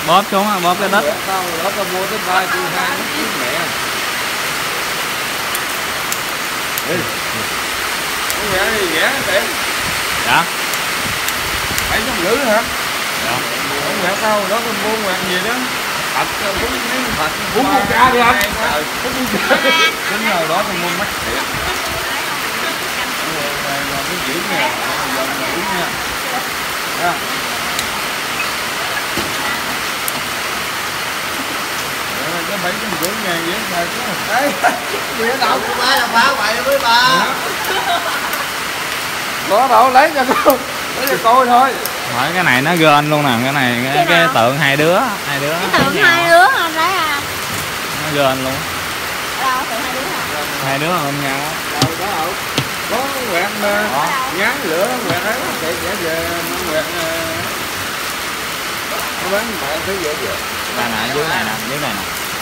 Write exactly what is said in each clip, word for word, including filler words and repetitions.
bóp xuống á, bóp cái đất. Tao đó tao mua tới ba triệu hai nó mẹ. Con mẹ gì rẻ tiền? Dạ. Bảy trăm rưỡi hả? Dạ. Con mẹ tao đó tao mua mẹ gì đó. Thật bún miếng thật. Bún con ca đi anh. Bún con ca. Tính rồi đó tao mua mắc thiệt. Rồi cái giữ nè, giờ mà uống nha. Nha. Cái bảy trăm rưỡi ngàn vậy xài chứ. Ê, gì ở đâu cũng ai là phá vậy với bà. Có đâu lấy cho con. Lấy cho coi thôi. Hỏi cái này nó gên luôn nè, cái này cái, cái, cái tượng hai đứa, hai đứa. Cái tượng hai đứa không lấy à? Nó gên luôn. Đâu tượng hai đứa hả? Hai đứa ôm nhau. Đâu đó đâu. Có quẹt ngán lửa quẹt ấy chạy chạy về quẹt nó bán tại thứ dễ dễ. Đây nè, dưới này nè, dưới này nè.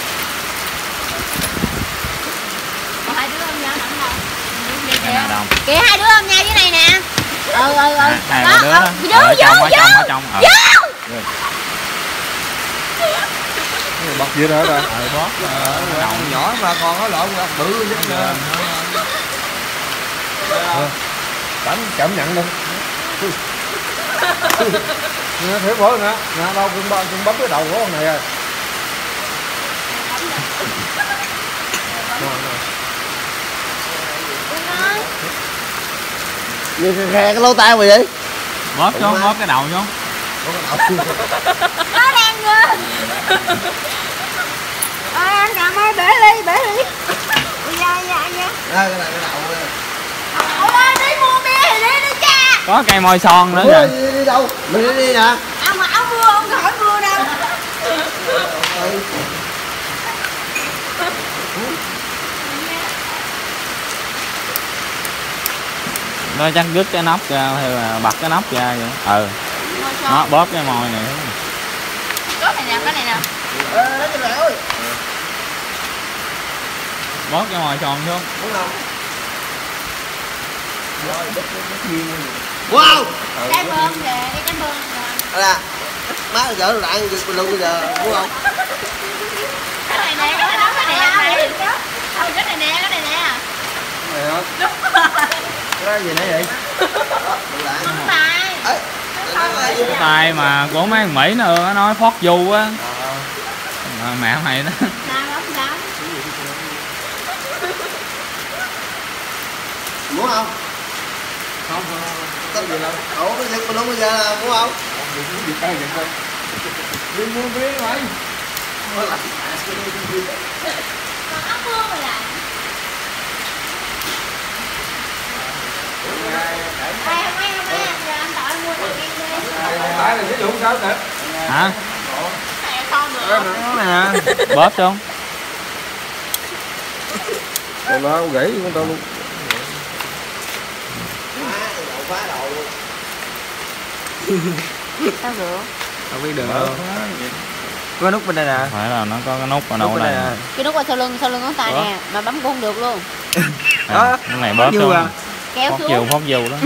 Còn hai đứa ôm nhau nằm đâu? Đây nè đồng. Kìa hai đứa ôm nhau dưới này nè. Ừ ừ ừ. Hai ba đứa đó. Vô Ở vô trong, vô. ở trong, ở trong. Vô. Bóc gì đó rồi. Ờ bóp. Đầu nhỏ mà còn có lộn quẹt bự chứ. Cảm cảm nhận đi. Nè thử bữa nè, nè đâu cũng bấm cũng bấm cái đầu của con này rồi. Như khe cái lỗ tai mày vậy? Bóp xuống, bóp cái đầu xuống. Nó đang ngơ. Ôi anh Trọng ơi bể ly, bể ly. Dạ dạ dạ. Đây cái này cái đầu đây. Ôi ơi đi mua bia thì đi đi cha. Có cây môi son nữa Ủa, kìa. đi, đi đâu? Mình đi đi nè. À mà áo mưa không khỏi mưa đâu. Nó chắc đứt cái nóc ra hay là bật cái nóc ra vậy. Ừ. Nó bóp cái môi này. Cái này nè, cái này nè. Ê, lấy cho mẹ ơi. Bóp cái môi son xuống. Muốn không? Wow. Cái bơm kìa, cái cánh bơm kìa. Là má dở lại bình luận bây giờ muốn không? Cái này nè, cái đó cái này nè. Thôi cái này nè, cái này nè. Này hả? Cái gì nãy vậy? Không phải. Ấy. Cái tay mà của mấy thằng Mỹ nữa nó nói phót du á. Mà mẹ mày đó. Sao lắm lắm. Muốn không? Không không không. Cái gì đâu. Ủa cái gì bình luận bây giờ là muốn không? Gì coi vậy coi. Đi mua bia mày. Còn áo mưa rồi lại. Ai không ai không ai giờ anh tội mua thằng em đi. Tại là sử dụng sao kìa? Hả? Cái này con nữa. Cái này nè. Bóp xuống. Còn nó gãy con tao luôn. Phá đầu luôn. Sao được? Tao biết được. Có nút bên đây nè. Phải là nó có cái nút ở đâu đây. Cái nút qua sau lưng, sau lưng ngón tay nè, mà bấm cũng không được luôn. À, cái này bóp xuống. Kéo Phót xuống. dù, phót dù đó.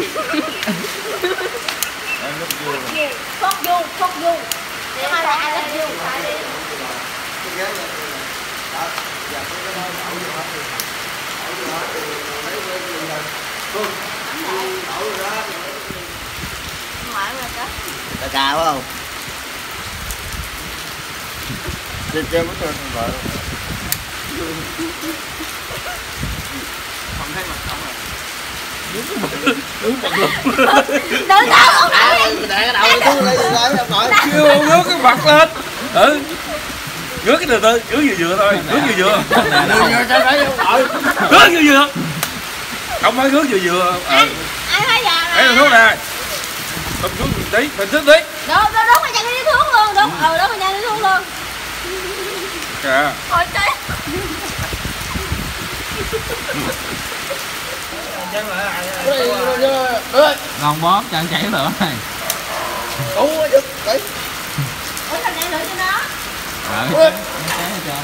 Phót du, phót du. Để hai lại ai du. Ngoại rồi đó. Cà cà phải không? Chơi chơi mất rồi vợ. Không thấy mặt không à? Đứng bật lục. Đừng đâu không phải. Để cái đầu xuống lấy lấy ông nội. Chưa ngước cái mặt lên. Ừ. Ngước cái từ từ, ngước vừa vừa thôi, ngước vừa vừa. Ngước vừa vừa. Không phải ngước vừa vừa. Anh, anh phải giờ Đấy là thuốc nè. Không ngước tí, mình thức tí. Đúng, đúng, đúng, mà chạy đi thuốc luôn, đúng, ừ, đúng, mà chạy đi thuốc luôn. Kìa. Ôi trời. Ngon bóp cho anh chảy lửa này. Ủa giật đấy. Ủa sao chạy lửa cho nó? Ờ, cháy hết trơn.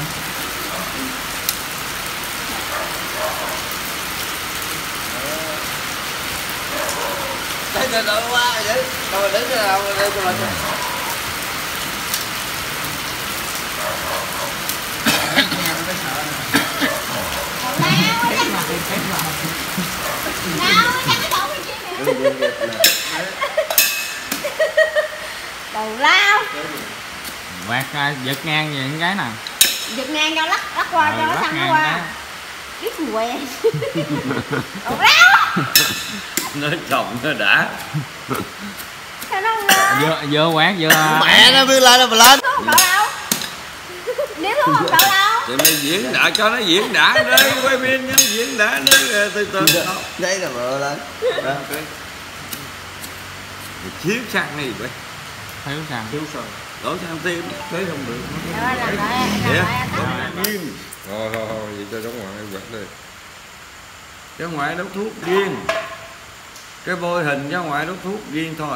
Thấy từ từ quá vậy. Rồi đến cái nào đây cho mình. Nào, chắc cái bộ bên kia nè. Đầu lao. Quạt ra giật ngang vậy cái nè. Giật ngang cho lắc lắc qua Rồi, cho nó lắc xăng nó ngang qua. đó. Biết gì quen. Đầu lao. Nó trồng nó đã. Sao nó không ra? Vừa vừa quạt vừa Mẹ nó biết lên nó mà lên. Thuốc đậu đâu? Nếu thuốc không đậu đâu? Thì mày diễn đã cho nó diễn đã đây, quay phim nhân diễn đã đây từ từ. Đấy là mờ lên. Chiếu sang này vậy. thiếu xăng. Thiếu xăng. Đổ sang tim thế không được. Rồi làm lại, làm lại anh Thắng. Riêng. Thôi thôi thôi, vậy cho cháu ngoại quẹt đi. Cháu ngoại đốt thuốc riêng. Cái bôi hình cháu ngoại đốt thuốc riêng thôi.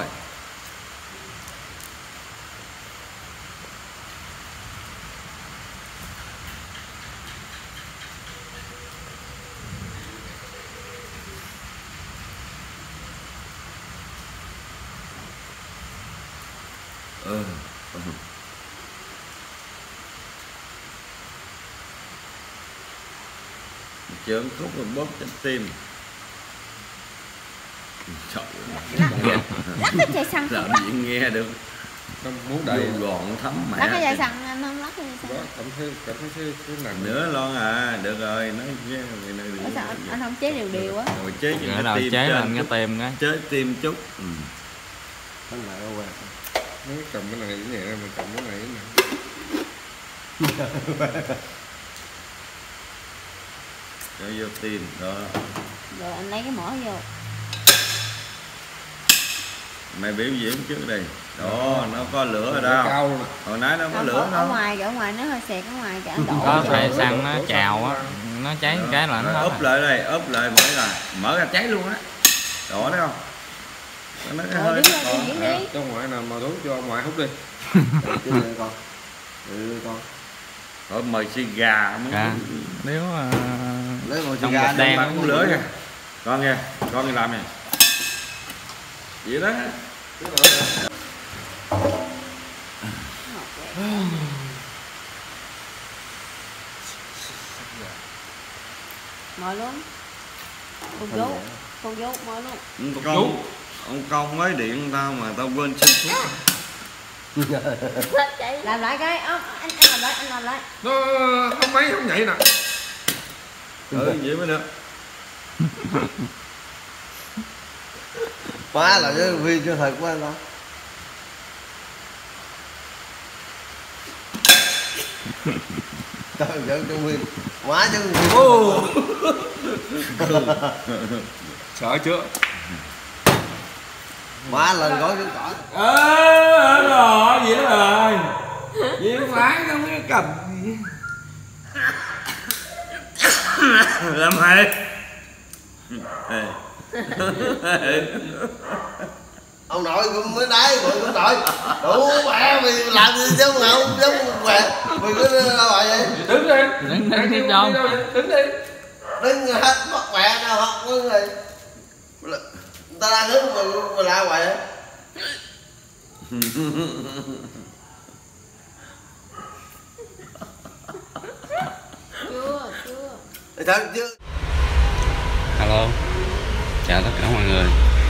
Ừ. Ừ. Chưởng khúc rồi bóp trên tim. Trời ơi, Lắc cái chai xăng. làm gì nghe được. Không muốn đầy Vô gọn thấm mẹ. Lắc cái chai xăng, anh không lắc cái chai đó, xăng. cảm thấy cảm thấy cái cái nặng Nữa lon à, được rồi, nói với người Ủa sao anh, anh không chế đều đều á? rồi chế những Rồi cái đầu tim chế trên lên cái chút. tim cái. Chế tim chút. Ừ. Nó lại nó quẹt. nó cầm cái này cái nhẹ mình cầm cái này cái này Cho vô tim đó. Rồi anh lấy cái mỏ vô. Mày biểu diễn trước đi. Đó, nó có lửa ở đâu. cao luôn nè. Hồi nãy nó có Không, lửa ở, ở đâu. ngoài, ở ngoài nó hơi xẹt ở ngoài kìa, anh đổ. Có vô. phải xăng nó chào á, nó cháy một cái là nó Rồi, hết úp rồi. lại đây, úp lại mở ra. Mở ra cháy luôn á. Đó thấy không? Nó cái Rồi hơi đứng lên đi, diễn À, đi. cho ngoại nào mà thuốc cho ngoại hút đi. Chứ lên con. Ừ con. rồi mời xì gà mới. Dạ. Nếu uh, Lấy một trong xì gà bịch đen đi. Bạn cũng lửa nha. Con nghe, con đi làm nè. Vậy đó. Mời luôn. Cô vô, cô vô, mời luôn. Ông công, ông công mới điện tao mà tao quên xin thuốc. Làm lại cái, ơ, anh, anh làm lại, anh làm lại. Nó không mấy không nhảy nè. Ừ, vậy mới được. Quá là cái vi cho thật quá đó. Trời ơi cho vi. Quá chứ. Sợ chưa? Quá lần gói cái cỏ. Ờ, rồi, vậy đó rồi. Vậy phải không cái cầm gì. Làm hay. Ông nội cũng mới đáy rồi ông nội. Đủ mẹ mày làm gì giống không giống mẹ. Mày cứ ra ngoài vậy. Đứng đi. đứng đứng tiếp cho. Đứng đi. Đứng hết mất mẹ nào học con này. Người ta đang hứng mà mà la hoài á. Chưa, chưa. Thì thật chứ. Hello, chào tất cả mọi người.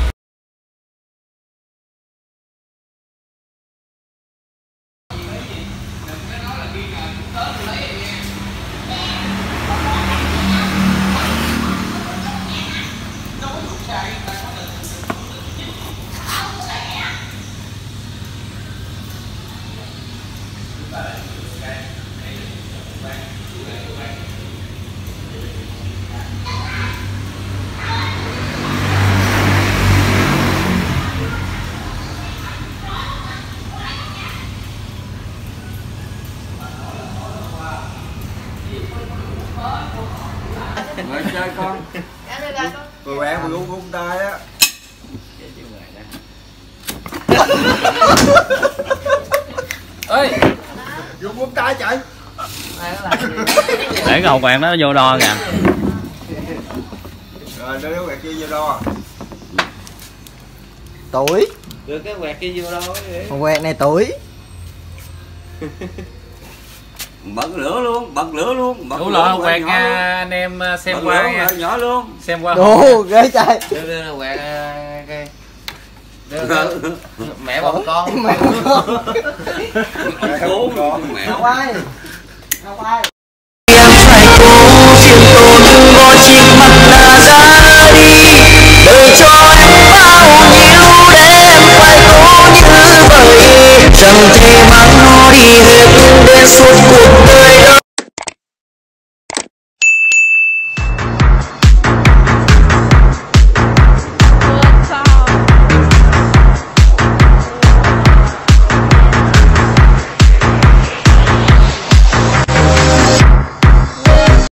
Mời chơi con. Dạ được rồi con. Rồi bạn mày cũng cũng tay á. Ê. Dùng bấm tay chạy. Để cầu quẹt nó vô đo kìa. Rồi đưa cái quẹt kia vô đo. Tuổi. Đưa cái quẹt kia vô đo vậy. Con quẹt này tuổi. bật lửa luôn, bật lửa luôn, bật Đủ lửa lọ quẹt quẹt nhỏ nha anh em xem bật qua lửa nha. quẹt nhỏ luôn. Xem qua. Đồ ghê trời. đưa đưa quẹt cái đưa, đưa. Mẹ bọn con Mẹ con. Con mẹ Không ai. Không ai.